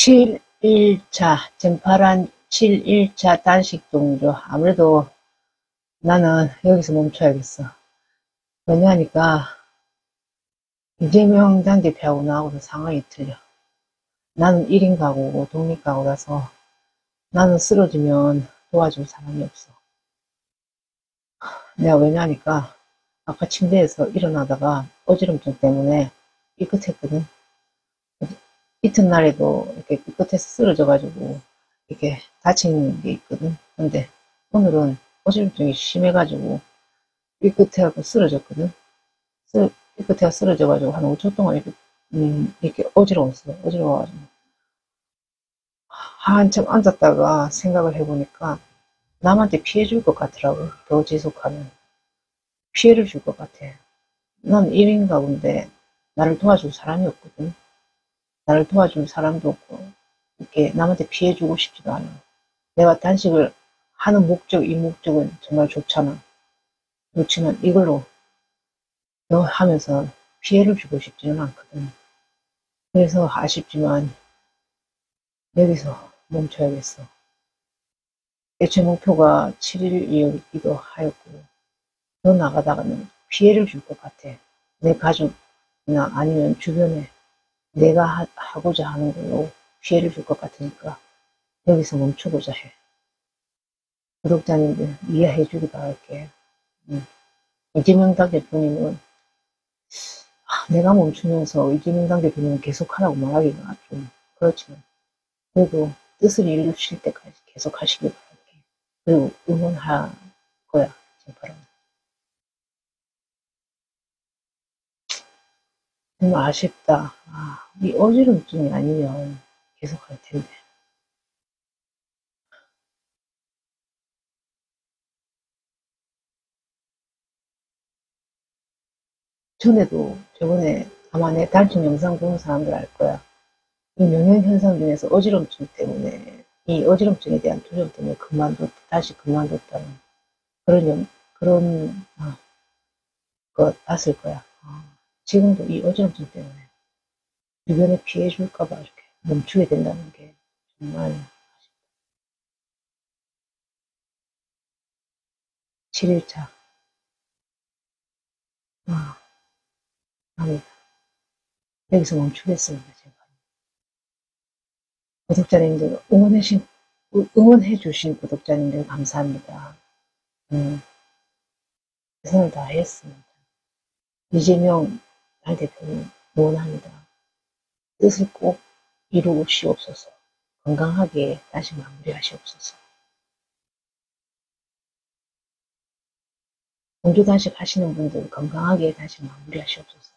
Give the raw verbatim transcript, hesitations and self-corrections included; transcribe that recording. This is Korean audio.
칠 일차, 쟁파란 칠 일차 단식 종료. 아무래도 나는 여기서 멈춰야겠어. 왜냐하니까 이재명 당대표하고 나하고는 상황이 틀려. 나는 일 인 가구고 독립가구라서 나는 쓰러지면 도와줄 사람이 없어. 내가 왜냐하니까 아까 침대에서 일어나다가 어지럼증 때문에 삐끗했거든. 이튿날에도 이렇게 삐끗해서 쓰러져가지고 이렇게 다친 게 있거든. 근데 오늘은 어지럼증이 심해가지고 삐끗해갖고 쓰러졌거든. 쓰, 삐끗해가 쓰러져가지고 한 오 초 동안 이렇게, 음, 이렇게 어지러웠어. 어지러워가지고. 한참 앉았다가 생각을 해보니까 남한테 피해 줄 것 같더라고. 더 지속하면. 피해를 줄 것 같아. 난 일 인 가구인데 나를 도와줄 사람이 없거든. 나를 도와줄 사람도 없고 이렇게 남한테 피해 주고 싶지도 않아. 내가 단식을 하는 목적, 이 목적은 정말 좋잖아. 그렇지만 이걸로 너 하면서 피해를 주고 싶지는 않거든. 그래서 아쉽지만 여기서 멈춰야겠어. 애초에 목표가 칠 일이기도 하였고 더 나가다가는 피해를 줄 것 같아. 내 가족이나 아니면 주변에 내가 하, 하고자 하는 걸로 피해를 줄 것 같으니까 여기서 멈추고자 해. 구독자님들 이해해 주기 바랄게. 음. 이재명 당대표님은 아, 내가 멈추면서 이재명 당대표님은 계속하라고 말하기가 좀 그렇지만 그래도 뜻을 이루실 때까지 계속 하시길 바랄게. 그리고 응원할 거야. 진짜로. 정말 아쉽다. 아, 이 어지럼증이 아니면 계속 할 텐데. 전에도 저번에 아마 내 단축 영상 보는 사람들 알 거야. 이 명령현상 중에서 어지럼증 때문에 이 어지럼증에 대한 두려움 때문에 그만뒀 다시 그만뒀다는 그런 영, 그런 아, 거 봤을 거야. 아, 지금도 이 어지럼증 때문에 주변에 피해 줄까봐 이렇게 멈추게 된다는 게 정말 칠 일차 아, 아니다. 여기서 멈추겠습니다. 제가. 구독자님들 응원해주신 응원해주신 구독자님들 감사합니다. 음, 최선을 다했습니다. 이재명 당대표님 응원합니다. 뜻을 꼭 이루시옵소서. 건강하게 다시 마무리하시옵소서. 공주 단식 하시는 분들 건강하게 다시 마무리하시옵소서.